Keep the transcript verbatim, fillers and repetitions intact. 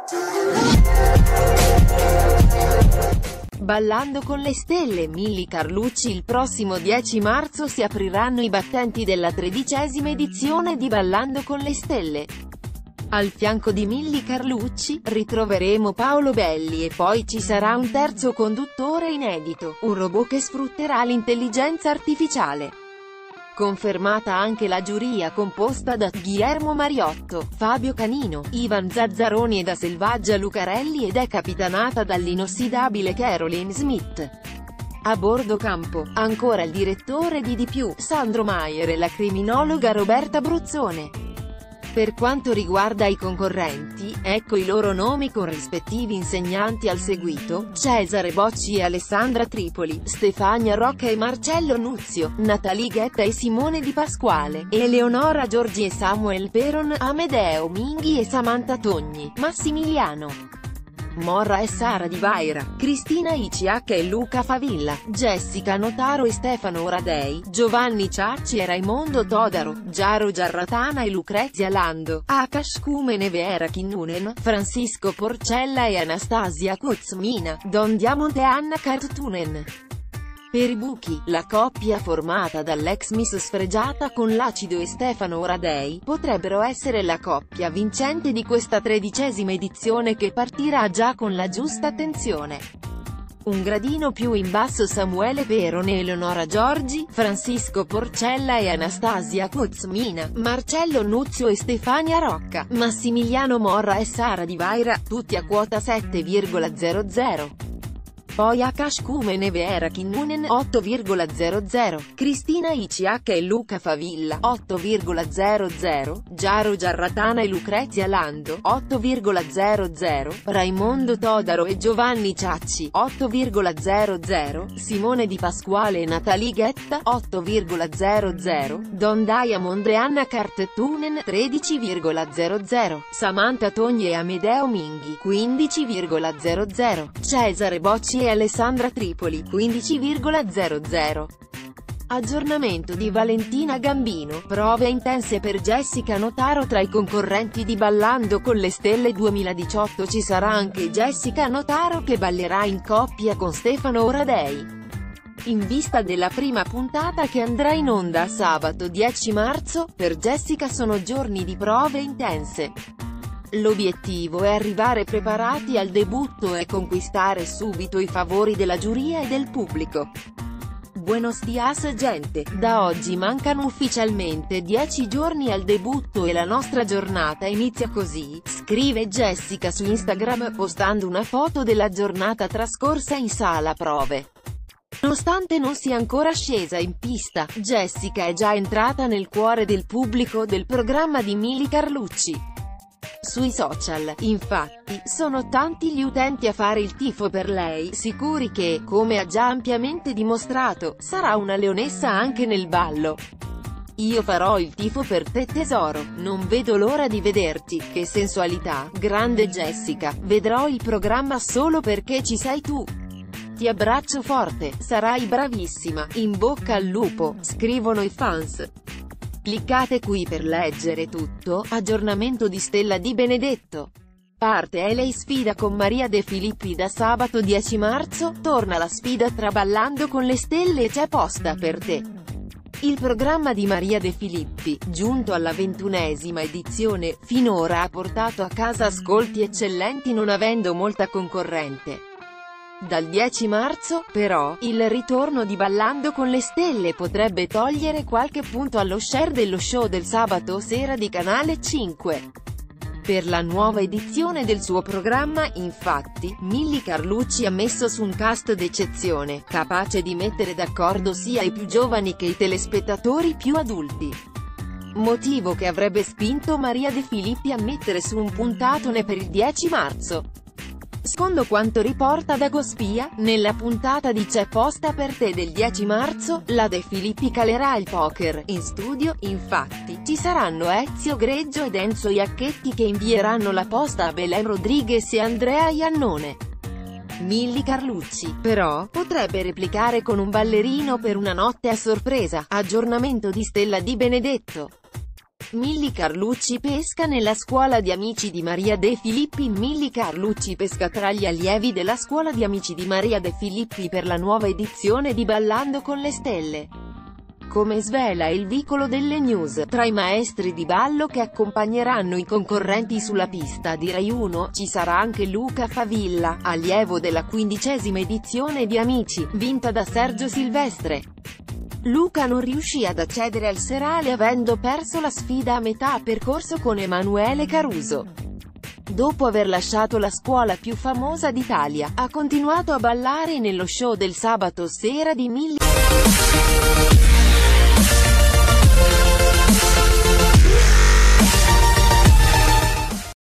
Ballando con le stelle, Milly Carlucci. Il prossimo dieci marzo si apriranno i battenti della tredicesima edizione di Ballando con le stelle. Al fianco di Milly Carlucci, ritroveremo Paolo Belli e poi ci sarà un terzo conduttore inedito, un robot che sfrutterà l'intelligenza artificiale. Confermata anche la giuria composta da Guillermo Mariotto, Fabio Canino, Ivan Zazzaroni e da Selvaggia Lucarelli ed è capitanata dall'inossidabile Caroline Smith. A bordo campo, ancora il direttore di Di Più, Sandro Maier e la criminologa Roberta Bruzzone. Per quanto riguarda i concorrenti, ecco i loro nomi con rispettivi insegnanti al seguito: Cesare Bocci e Alessandra Tripoli, Stefania Rocca e Marcello Nuzio, Natalie Guetta e Simone Di Pasquale, Eleonora Giorgi e Samuel Peron, Amedeo Minghi e Samantha Togni, Massimiliano Morra e Sara Di Vaira, Cristina I C H e Luca Favilla, Jessica Notaro e Stefano Oradei, Giovanni Ciacci e Raimondo Todaro, Giaro Giarratana e Lucrezia Lando, Akash Kumen e Veera Kinnunen, Francisco Porcella e Anastasia Kuzmina, Don Diamond e Anna Kartunen. Per i buchi, la coppia formata dall'ex Miss Sfregiata con l'acido e Stefano Oradei, potrebbero essere la coppia vincente di questa tredicesima edizione che partirà già con la giusta tensione. Un gradino più in basso Samuele Peron e Eleonora Giorgi, Francisco Porcella e Anastasia Kuzmina, Marcello Nuzio e Stefania Rocca, Massimiliano Morra e Sara Di Vaira, tutti a quota sette virgola zero zero. Poi Akash Kumen e Veera Kinnunen otto virgola zero zero, Cristina I C H e Luca Favilla otto virgola zero zero, Giaro Giarratana e Lucrezia Lando otto virgola zero zero, Raimondo Todaro e Giovanni Ciacci otto virgola zero zero, Simone Di Pasquale e Natalie Guetta otto virgola zero zero, Don Diamond e Anna Kartunen tredici virgola zero zero, Samantha Togni e Amedeo Minghi quindici virgola zero zero, Cesare Bocci e Alessandra Tripoli quindici virgola zero zero. Aggiornamento di Valentina Gambino, prove intense per Jessica Notaro. Tra i concorrenti di Ballando con le stelle duemiladiciotto ci sarà anche Jessica Notaro che ballerà in coppia con Stefano Oradei. In vista della prima puntata che andrà in onda sabato dieci marzo, per Jessica sono giorni di prove intense. L'obiettivo è arrivare preparati al debutto e conquistare subito i favori della giuria e del pubblico. Buenos dias gente, da oggi mancano ufficialmente dieci giorni al debutto e la nostra giornata inizia così, scrive Jessica su Instagram postando una foto della giornata trascorsa in sala prove. Nonostante non sia ancora scesa in pista, Jessica è già entrata nel cuore del pubblico del programma di Milly Carlucci. Sui social, infatti, sono tanti gli utenti a fare il tifo per lei, sicuri che, come ha già ampiamente dimostrato, sarà una leonessa anche nel ballo. Io farò il tifo per te tesoro, non vedo l'ora di vederti, che sensualità, grande Jessica, vedrò il programma solo perché ci sei tu. Ti abbraccio forte, sarai bravissima, in bocca al lupo, scrivono i fans. Cliccate qui per leggere tutto. Aggiornamento di Stella Di Benedetto. Parte L A sfida con Maria De Filippi da sabato dieci marzo, torna la sfida tra Ballando con le stelle e C'è posta per te. Il programma di Maria De Filippi, giunto alla ventunesima edizione, finora ha portato a casa ascolti eccellenti non avendo molta concorrente. Dal dieci marzo, però, il ritorno di Ballando con le stelle potrebbe togliere qualche punto allo share dello show del sabato sera di Canale cinque. Per la nuova edizione del suo programma, infatti, Milly Carlucci ha messo su un cast d'eccezione, capace di mettere d'accordo sia i più giovani che i telespettatori più adulti. Motivo che avrebbe spinto Maria De Filippi a mettere su un puntatone per il dieci marzo. Secondo quanto riporta Dagospia, nella puntata di C'è posta per te del dieci marzo, la De Filippi calerà il poker. In studio, infatti, ci saranno Ezio Greggio ed Enzo Iacchetti che invieranno la posta a Belen Rodriguez e Andrea Iannone. Milly Carlucci, però, potrebbe replicare con un ballerino per una notte a sorpresa. Aggiornamento di Stella Di Benedetto. Milly Carlucci pesca nella scuola di amici di Maria De Filippi. Milly Carlucci pesca tra gli allievi della scuola di amici di Maria De Filippi per la nuova edizione di Ballando con le Stelle. Come svela il vicolo delle news, tra i maestri di ballo che accompagneranno i concorrenti sulla pista di Rai uno, ci sarà anche Luca Favilla, allievo della quindicesima edizione di Amici, vinta da Sergio Silvestre. Luca non riuscì ad accedere al serale avendo perso la sfida a metà percorso con Emanuele Caruso. Dopo aver lasciato la scuola più famosa d'Italia, ha continuato a ballare nello show del sabato sera di Milly.